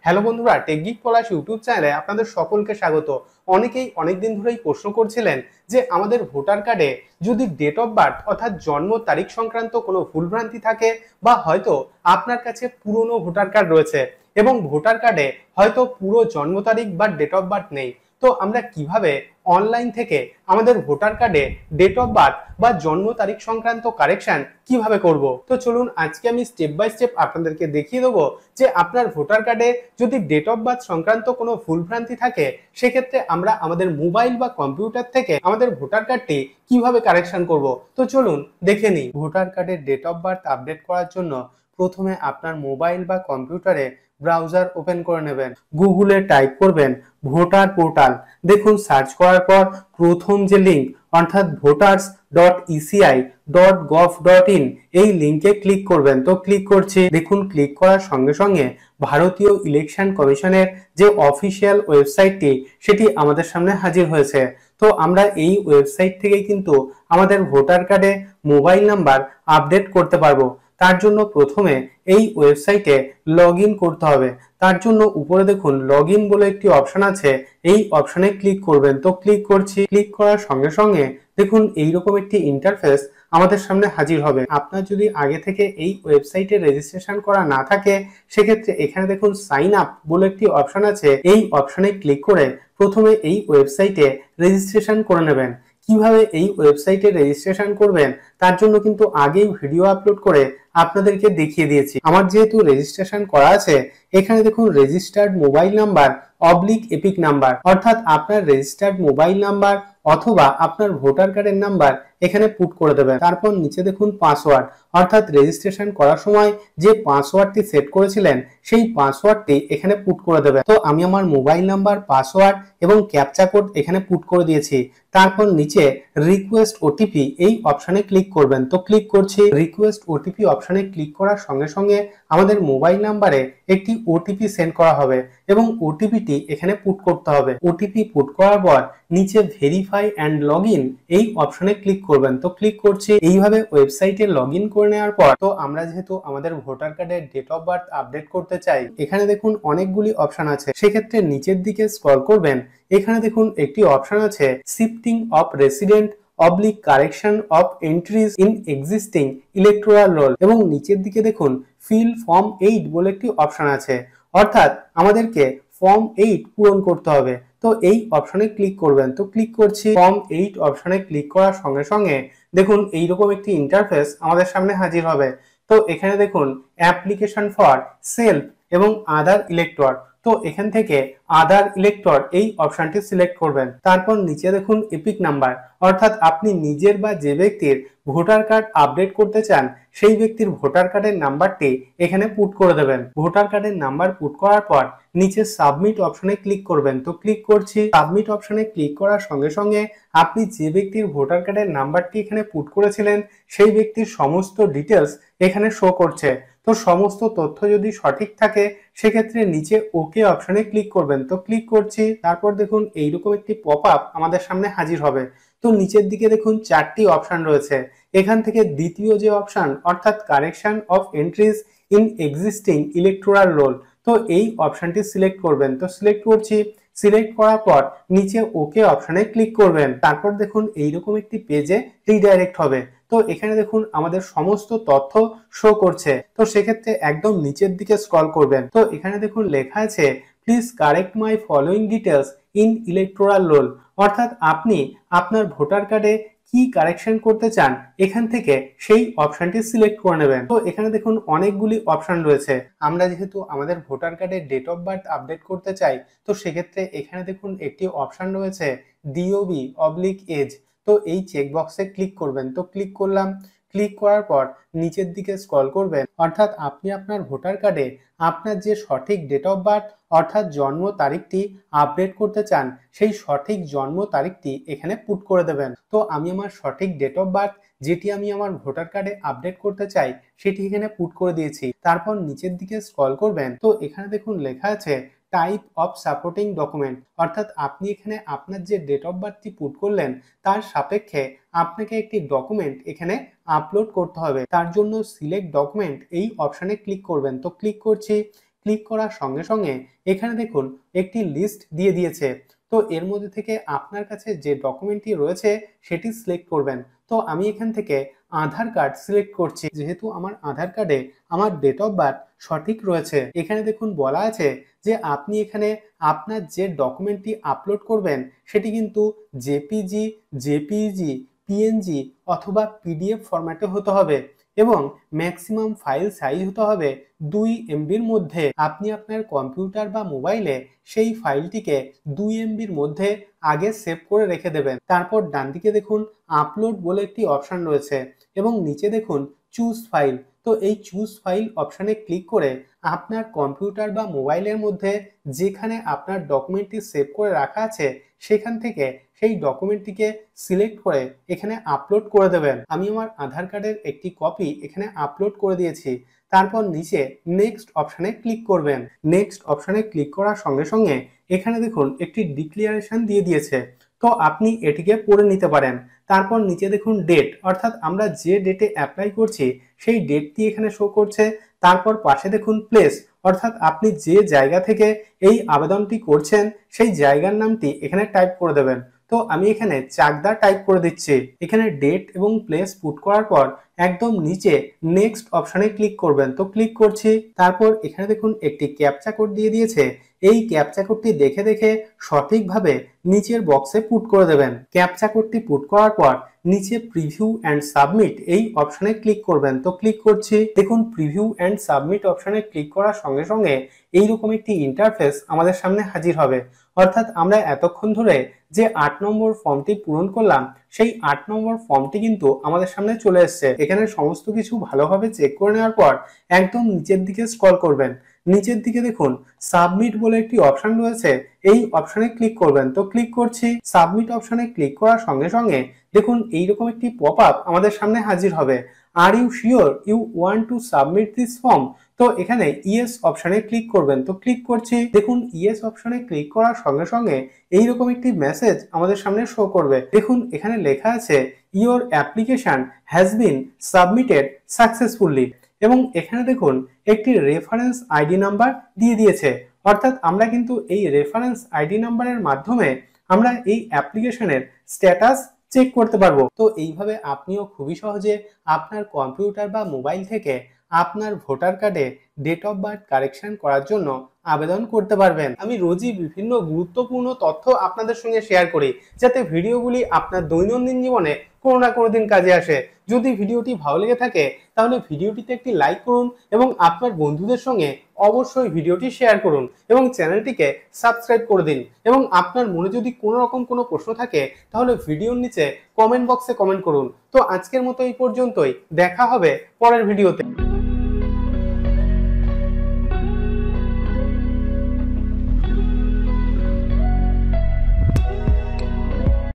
Hello বন্ধুরা, টেকগিক পলাশ YouTube চ্যানেলে আপনাদের সকলকে স্বাগত। অনেকেই অনেকদিন ধরেই প্রশ্ন করছিলেন যে আমাদের ভোটার কার্ডে যদি ডেট অফ বার্থ অর্থাৎ জন্ম তারিখ সংক্রান্ত কোনো ভুলভ্রান্তি থাকে বা হয়তো আপনার কাছে পুরনো ভোটার কার্ড রয়েছে এবং ভোটার কার্ডে হয়তো পুরো জন্ম তারিখ বা ডেট অফ বার্থ নেই, তো আমরা কিভাবে অনলাইন থেকে আমাদের ভোটার কার্ডে ডেট অফ বার্থ বা জন্ম তারিখ সংক্রান্ত কারেকশন কিভাবে করব। তো চলুন আজকে আমি স্টেপ বাই স্টেপ আপনাদেরকে দেখিয়ে দেবো যে আপনার ভোটার কার্ডে যদি ডেট অফ বার্থ সংক্রান্ত কোনো ভুলভ্রান্তি থাকে সেক্ষেত্রে আমরা আমাদের মোবাইল বা কম্পিউটার থেকে আমাদের ভোটার কার্ডটি কিভাবে কারেকশন করব। তো চলুন দেখে নিই। ভোটার কার্ডের ডেট অফ বার্থ আপডেট করার জন্য প্রথমে আপনার মোবাইল বা কম্পিউটারে ব্রাউজার ওপেন করে নেবেন। গুগলে টাইপ করবেন ভোটার পোর্টাল। দেখুন সার্চ করার পর প্রথম যে লিঙ্ক অর্থাৎ voters.eci.gov.in এই লিঙ্কে ক্লিক করবেন। তো ক্লিক করছি। দেখুন ক্লিক করার সঙ্গে সঙ্গে ভারতীয় ইলেকশন কমিশনের যে অফিসিয়াল ওয়েবসাইটটি সেটি আমাদের সামনে হাজির হয়েছে। তো আমরা এই ওয়েবসাইট থেকেই কিন্তু আমাদের ভোটার কার্ডে মোবাইল নাম্বার আপডেট করতে পারবো। তার জন্য প্রথমে এই ওয়েবসাইটে লগ ইন করতে হবে। তার জন্য উপরে দেখুন লগ ইন বলে একটি অপশন আছে, এই অপশনে ক্লিক করবেন। তো ক্লিক করছি। ক্লিক করার সঙ্গে সঙ্গে দেখুন এইরকম একটি ইন্টারফেস আমাদের সামনে হাজির হবে। আপনার যদি আগে থেকে এই ওয়েবসাইটে রেজিস্ট্রেশন করা না থাকে সেক্ষেত্রে এখানে দেখুন সাইন আপ বলে একটি অপশন আছে, এই অপশনে ক্লিক করে প্রথমে এই ওয়েবসাইটে রেজিস্ট্রেশন করে নেবেন। কিভাবে এই ওয়েবসাইটে রেজিস্ট্রেশন করবেন তার জন্য কিন্তু আগেই ভিডিও আপলোড করে আপনাদেরকে দেখিয়ে দিয়েছি। আমার যেহেতু রেজিস্ট্রেশন করা আছে এখানে দেখুন registered mobile number oblique EPIC number, অর্থাৎ আপনার রেজিস্টার্ড মোবাইল নাম্বার অথবা আপনার ভোটার কার্ডের নাম্বার এখানে পুট করে দেবেন। তারপর নিচে দেখুন পাসওয়ার্ড, অর্থাৎ রেজিস্ট্রেশন করার সময় যে পাসওয়ার্ডটি সেট করেছিলেন সেই পাসওয়ার্ডটি এখানে পুট করে দেবেন। তো আমি আমার মোবাইল নাম্বার, পাসওয়ার্ড এবং ক্যাপচা কোড এখানে পুট করে দিয়েছি। তারপর নিচে রিকোয়েস্ট ওটিপি এই অপশনে ক্লিক করবেন। তো ক্লিক করছি। রিকোয়েস্ট ওটিপি অপশনে ক্লিক করার সঙ্গে সঙ্গে আমাদের মোবাইল নাম্বারে একটি ওটিপি সেন্ড করা হবে এবং ওটিপিটি এখানে পুট করতে হবে। ওটিপি পুট করার পর নিচে ভেরিফাই অ্যান্ড লগ ইন এই অপশনে ক্লিক করবেন। তো ক্লিক করছি। এইভাবে ওয়েবসাইটে লগ ইন করে নেওয়ার পর তো আমরা যেহেতু আমাদের ভোটার কার্ডের ডেট অফ বার্থ আপডেট করতে চাই, এখানে দেখুন অনেকগুলি অপশন আছে। সেক্ষেত্রে নিচের দিকে স্ক্রল করবেন। এখানে দেখুন একটি অপশন আছে shifting of resident oblique correction of entries in existing electoral roll এবং নিচের দিকে দেখুন ফিল ফর্ম 8 বলে একটি অপশন আছে, অর্থাৎ আমাদেরকে ফর্ম 8 পূরণ করতে হবে। তো এই অপশনে ক্লিক করবেন। তো ক্লিক করছি। ফর্ম 8 অপশনে ক্লিক করার সঙ্গে সঙ্গে দেখুন এইরকম একটি ইন্টারফেস আমাদের সামনে হাজির হবে। তো এখানে দেখুন অ্যাপ্লিকেশন ফর সেলফ এবং আদার ইলেক্টর, তো এখান থেকে আদার ইলেক্টর এই অপশনটি সিলেক্ট করবেন। তারপর নিচে দেখুন এপিক নাম্বার, অর্থাৎ আপনি নিজের বা যে ব্যক্তির ভোটার কার্ড আপডেট করতে চান সেই ব্যক্তির ভোটার কার্ডের নাম্বারটি এখানে পুট করে দেবেন। ভোটার কার্ডের নাম্বার পুট করার পর নিচে সাবমিট অপশনে ক্লিক করবেন। তো ক্লিক করছি। সাবমিট অপশনে ক্লিক করার সঙ্গে সঙ্গে আপনি যে ব্যক্তির ভোটার কার্ডের নাম্বারটি এখানে পুট করেছিলেন সেই ব্যক্তির সমস্ত ডিটেলস এখানে শো করছে। তো সমস্ত তথ্য যদি সঠিক থাকে সেক্ষেত্রে নিচে ওকে অপশনে ক্লিক করবেন। তো ক্লিক করছি। তারপর দেখুন এইরকম একটি পপ আপ আমাদের সামনে হাজির হবে। তো নিচের দিকে দেখুন 4টি অপশন রয়েছে। এখান থেকে দ্বিতীয় যে অপশন অর্থাৎ correction of entries in existing electoral roll, তো এই অপশনটি সিলেক্ট করবেন। তো সিলেক্ট করছি। সিলেক্ট করার পর নিচে ওকে অপশনে ক্লিক করবেন। তারপর দেখুন এইরকম একটি পেজে রিডাইরেক্ট হবে। তো এখানে দেখুন আমাদের সমস্ত তথ্য শো করছে। তো সেক্ষেত্রে একদম নিচের দিকে স্ক্রল করবেন। তো এখানে দেখুন লেখা আছে please correct my following details in electoral roll, অর্থাৎ আপনি আপনার ভোটার কার্ডে কি কারেকশন করতে চান এখান থেকে সেই অপশনটি সিলেক্ট করে নেবেন। তো এখানে দেখুন অনেকগুলি অপশন রয়েছে। আমরা যেহেতু আমাদের ভোটার কার্ডের ডেট অফ বার্থ আপডেট করতে চাই তো সেক্ষেত্রে এখানে দেখুন একটি অপশন রয়েছে ডিওবি অবলিক এজ, তো এই চেকবক্সে ক্লিক করবেন। তো ক্লিক করলাম। ক্লিক করার পর নিচের দিকে স্ক্রল করবেন, অর্থাৎ আপনি আপনার ভোটার কার্ডে আপনার যে সঠিক ডেট অফ বার্থ অর্থাৎ জন্ম তারিখটি আপডেট করতে চান সেই সঠিক জন্ম তারিখটি এখানে পুট করে দেবেন। তো আমি আমার সঠিক ডেট অফ বার্থ যেটি আমি আমার ভোটার কার্ডে আপডেট করতে চাই সেটি এখানে পুট করে দিয়েছি। তারপর নিচের দিকে স্ক্রল করবেন। তো এখানে দেখুন লেখা আছে টাইপ অফ সাপোর্টিং ডকুমেন্ট, অর্থাৎ আপনি এখানে আপনার যে ডেট অফ বার্থটি পুট করলেন তার সাপেক্ষে আপনাকে একটি ডকুমেন্ট এখানে আপলোড করতে হবে। তার জন্য সিলেক্ট ডকুমেন্ট এই অপশনে ক্লিক করবেন। তো ক্লিক করছি। ক্লিক করার সঙ্গে সঙ্গে এখানে দেখুন একটি লিস্ট দিয়ে দিয়েছে। তো এর মধ্যে থেকে আপনার কাছে যে ডকুমেন্টটি রয়েছে সেটি সিলেক্ট করবেন। তো আমি এখান থেকে আধার কার্ড সিলেক্ট করছি, যেহেতু আমার আধার কার্ডে আমার ডেট অফ বার্থ সঠিক রয়েছে। এখানে দেখুন বলা আছে যে আপনি এখানে আপনার যে ডকুমেন্টটি আপলোড করবেন সেটি কিন্তু জেপিজি, জেপিইজি, পিএনজি অথবা পিডিএফ ফরম্যাটে হতে হবে এবং ম্যাক্সিমাম ফাইল সাইজ হতে হবে 2 এমবির মধ্যে। আপনি আপনার কম্পিউটার বা মোবাইলে সেই ফাইলটিকে 2 এমবির মধ্যে আগে সেভ করে রেখে দেবেন। তারপর ডান দিকে দেখুন আপলোড বলে একটি অপশন রয়েছে এবং নিচে দেখুন চুজ ফাইল। তো এই চুজ ফাইল অপশানে ক্লিক করে আপনার কম্পিউটার বা মোবাইলের মধ্যে যেখানে আপনার ডকুমেন্টটি সেভ করে রাখা আছে সেখান থেকে সেই ডকুমেন্টটিকে সিলেক্ট করে এখানে আপলোড করে দেবেন। আমি আমার আধার কার্ডের একটি কপি এখানে আপলোড করে দিয়েছি। তারপর নিচে নেক্সট অপশানে ক্লিক করবেন। নেক্সট অপশানে ক্লিক করার সঙ্গে সঙ্গে এখানে দেখুন একটি ডিক্লারেশন দিয়ে দিয়েছে, তো আপনি এটিকে পড়ে নিতে পারেন। তারপর নিচে দেখুন ডেট, অর্থাৎ আমরা যে ডেটে অ্যাপ্লাই করছি সেই ডেটটি এখানে শো করছে। তারপর পাশে দেখুন প্লেস, অর্থাৎ আপনি যে জায়গা থেকে এই আবেদনটি করছেন সেই জায়গার নামটি এখানে টাইপ করে দেবেন। তো আমি এখানে চাকদা টাইপ করে দিচ্ছি। এখানে ডেট এবং প্লেস পুট করার পর একদম নিচে নেক্সট অপশানে ক্লিক করবেন। তো ক্লিক করছি। তারপর এখানে দেখুন একটি ক্যাপচা কোড দিয়ে দিয়েছে। এই ক্যাপচা কোডটি দেখে দেখে সঠিকভাবে নিচের বক্সে পুট করে দেবেন। ক্যাপচা কোডটি পুট করার পর নিচে প্রিভিউ অ্যান্ড সাবমিট এই অপশানে ক্লিক করবেন। তো ক্লিক করছি। দেখুন প্রিভিউ অ্যান্ড সাবমিট অপশানে ক্লিক করার সঙ্গে সঙ্গে এইরকম একটি ইন্টারফেস আমাদের সামনে হাজির হবে। অর্থাৎ আমরা এতক্ষণ ধরে যে 8 নম্বর ফর্মটি পূরণ করলাম সেই 8 নম্বর ফর্মটি কিন্তু আমাদের সামনে চলে এসেছে। এখানে সমস্ত কিছু ভালোভাবে চেক করে নেওয়ার পর একদম নিচের দিকে স্ক্রল করবেন। নিচের দিকে দেখুন সাবমিট বলে একটি অপশন রয়েছে, এই অপশনে ক্লিক করবেন। তো ক্লিক করছি। সাবমিট অপশনে ক্লিক করার সঙ্গে সঙ্গে দেখুন এইরকম একটি পপ আপ আমাদের সামনে হাজির হবে। Are you sure you want to submit this form? তো এখানে ইয়েস অপশনে ক্লিক করবেন। তো ক্লিক করছি। দেখুন ইয়েস অপশনে ক্লিক করার সঙ্গে সঙ্গে এইরকম একটি মেসেজ আমাদের সামনে শো করবে। দেখুন এখানে লেখা আছে your application has been submitted successfully এবং এখানে দেখুন একটি রেফারেন্স আইডি নাম্বার দিয়ে দিয়েছে। অর্থাৎ আমরা কিন্তু এই রেফারেন্স আইডি নাম্বারের মাধ্যমে আমরা এই অ্যাপ্লিকেশনের স্ট্যাটাস চেক করতে পারবো। তো এইভাবে আপনিও খুবই সহজে আপনার কম্পিউটার বা মোবাইল থেকে আপনার ভোটার কার্ডে ডেট অফ বার্থ কারেকশন করার জন্য আবেদন করতে পারবেন। আমি রোজই বিভিন্ন গুরুত্বপূর্ণ তথ্য আপনাদের সঙ্গে শেয়ার করি, যাতে ভিডিওগুলি আপনার দৈনন্দিন জীবনে কোনো না কোনো দিন কাজে আসে। যদি ভিডিওটি ভালো লেগে থাকে তাহলে ভিডিওটিতে একটি লাইক করুন এবং আপনার বন্ধুদের সঙ্গে অবশ্যই ভিডিওটি শেয়ার করুন এবং চ্যানেলটিকে সাবস্ক্রাইব করে দিন। এবং আপনার মনে যদি কোনো রকম কোনো প্রশ্ন থাকে তাহলে ভিডিওর নিচে কমেন্ট বক্সে কমেন্ট করুন। তো আজকের মতো এই পর্যন্তই, দেখা হবে পরের ভিডিওতে।